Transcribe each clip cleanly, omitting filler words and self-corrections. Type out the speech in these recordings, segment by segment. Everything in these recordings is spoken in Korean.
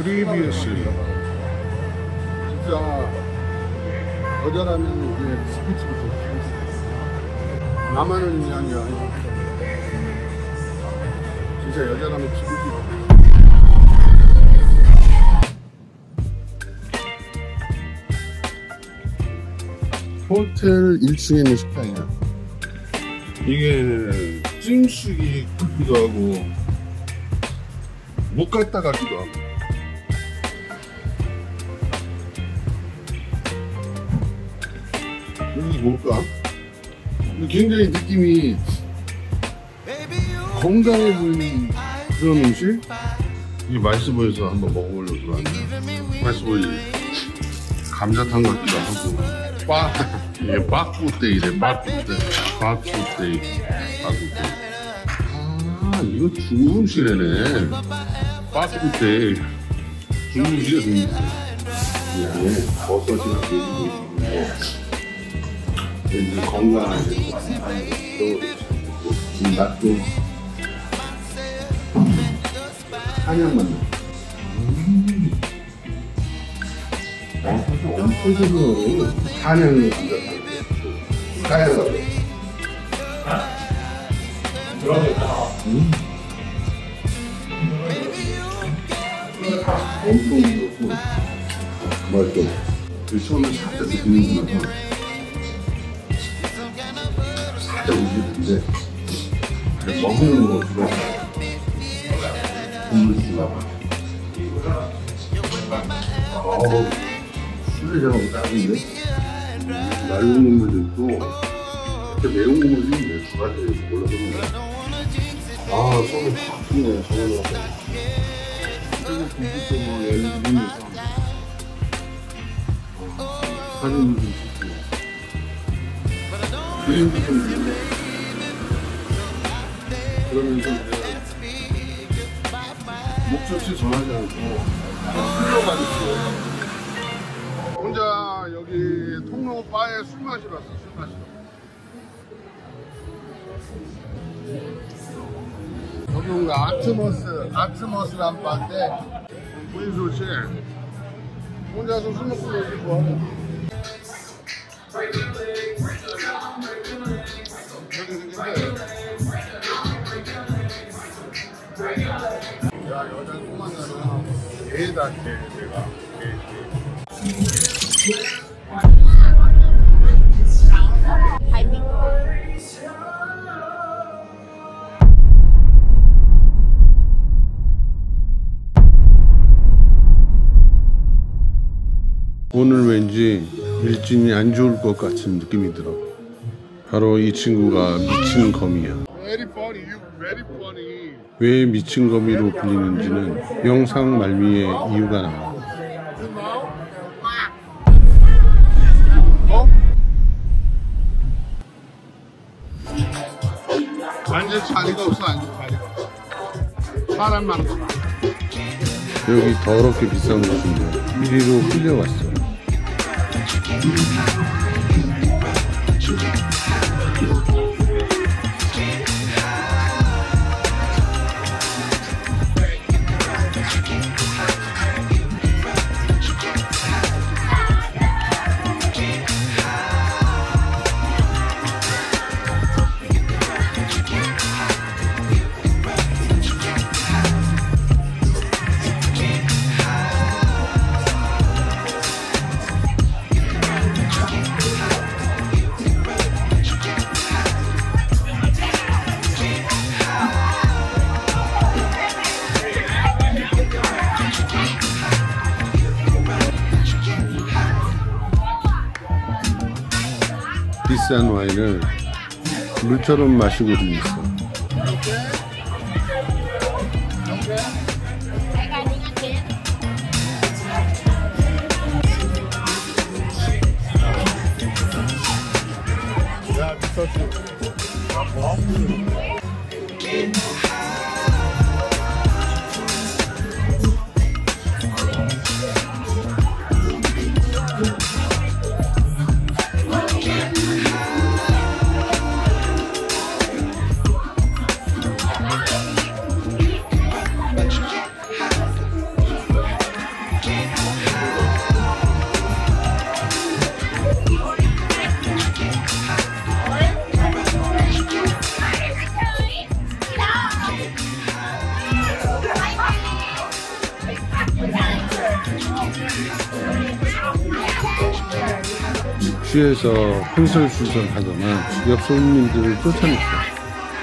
Previously. 진짜 여자라면 이게 스피치부터 나만은 인연이 아니야. 진짜 여자라면 기분이. 호텔 1층에 있는 식당이야. 이게 찜식이 크기도 하고 못 갔다 가기도 하고. 여기 뭘까? 굉장히 느낌이 건강해 보이는 그런 음식? 이게 맛있어 보여서 한번 먹어보려고 들어왔네. 맛있어 보이지? 감자탕 같기도 하고. 이게 빠꾸떼이래. 빠꾸떼이. 아, 이거 중국 음식이네. 빠꾸떼이. 중국 음식이야, 중국 음식. 그냥 버섯이나 돼지고기 왠지 건강하게 또 맛도 한약만 나. 사실 엄청 좋아요. 한약을 감자탕. 하얀 거. 엄청 좋고 맛있어. 처음에 살짝 느끼는 거 살짝 움직이는데 먹는 거 좋아해. 국물 좋아해. 술래장하고 딱인데? 맑은 국물도 있고 이렇게 매운 국물도 있네. 두 가지 몰라보는데 아, 손이 팍 트네. 저거는 그리고 국물도 뭐 예를 들면서 사진도 좀 찍고 그림도 좀 있네. 그러면서 목적지 정하지 않고 흘러가겠어요. 혼자 여기 통로 바에 술 마시러 왔어. 술 마시러. 여기 뭔가 아트머스란 바인데 분위기 좋지? 혼자서 술 먹고 놀기 좋아하네. 여기 생긴데 야, 여자 또 만나면 개다, 개, 내가. 개. 오늘 왠지 일진이 안 좋을 것 같은 느낌이 들어. 바로 이 친구가 미친 거미야. 왜 미친 거미로 불리는지는 영상 말미에 이유가 나와. 앉을 자리가 없어. 앉을 자리가. 사람 많은 거. 여기 더럽게 비싼 곳인데 이리로 끌려왔어. 비싼 와인을 물처럼 마시고도 있어. 야, 미쳤지. 뒤에서 횡설수설 하더만 옆 손님들을 쫓아냈어.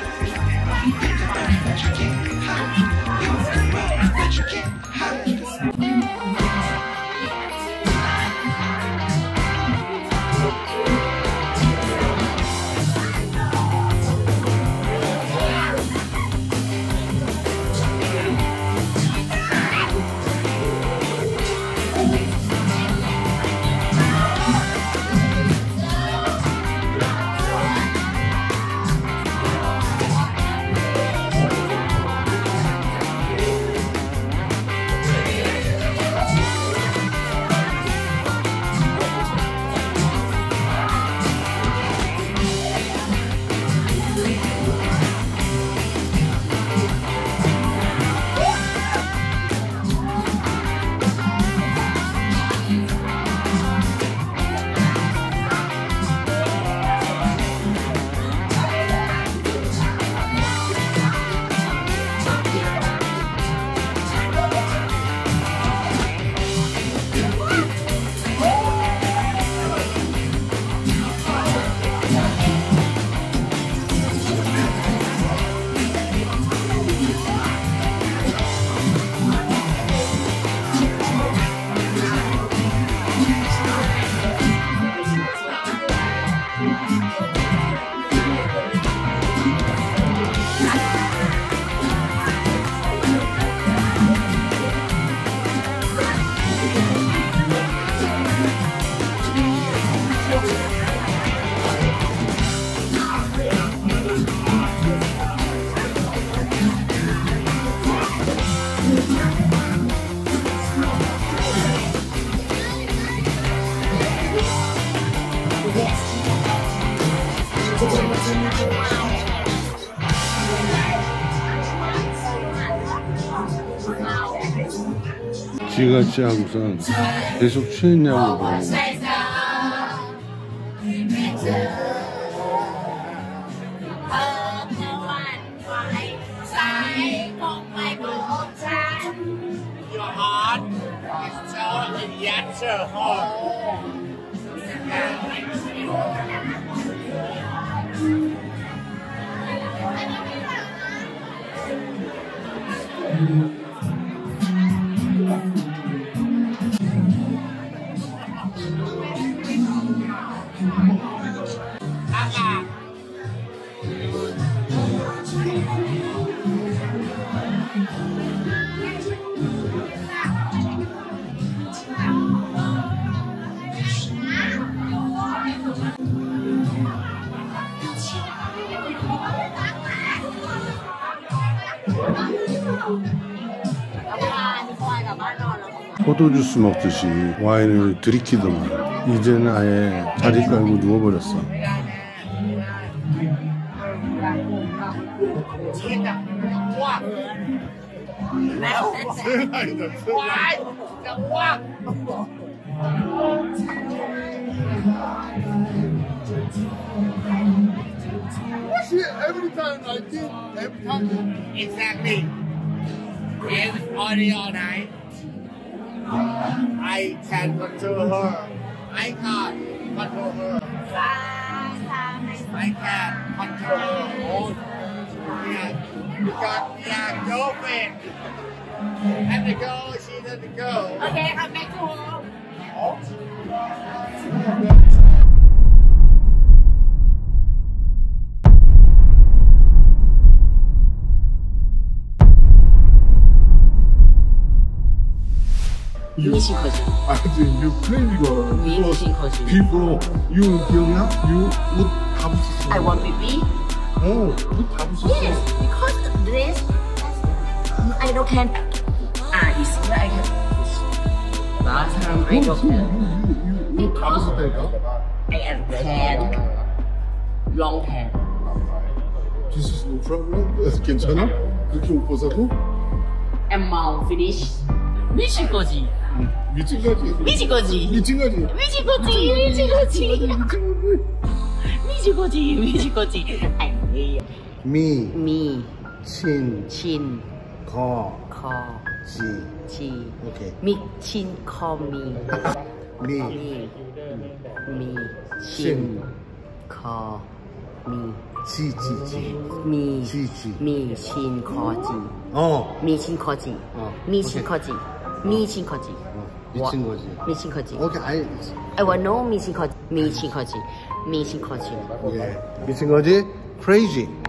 쥐같이 하고선 계속 취했냐고 그러고. 포도주스 먹듯이 와인을 들이키더만 이제는 아예 다리 깔고 누워버렸어. Every time I think, every time. Exactly. It's only all night. I can control her. I can't control her. I can control her. Yeah. Because we are girlfriend. And the girl, she's the girl. Okay, come back to home. 미식거지. I think you crazy girl. 미식거지. People, you 기억나? You 옷 다 붙였어. I want baby. 옷다 붙였어. Yes, because dress. I don't can. This is where I can. Last time I got 옷다 붙였다니까? I am tan, long tan. This is no problem. 괜찮아? 그렇게 옷 벗어도? Amount finish. 미식거지. 미친 거지. 미친 거지. 미친 거지. 미친 거지. 미친 거지. 미친 거지. 미친 거지. 아니에요. 미, 친, 거, 커, 지. 지. 오케이. 미친 커미. 미. 미. 신. 커. 미. 지. 미. 지. 미. 신. 커. 지. 미. 신. 커. 지. 미. 신. 커. 지. 미. 신. 커. 지. 미친 거지. 미친 거지. 오케이, I want no 미친 거지. 미친 거지. 미친 거지. 예. 미친 거지? Crazy.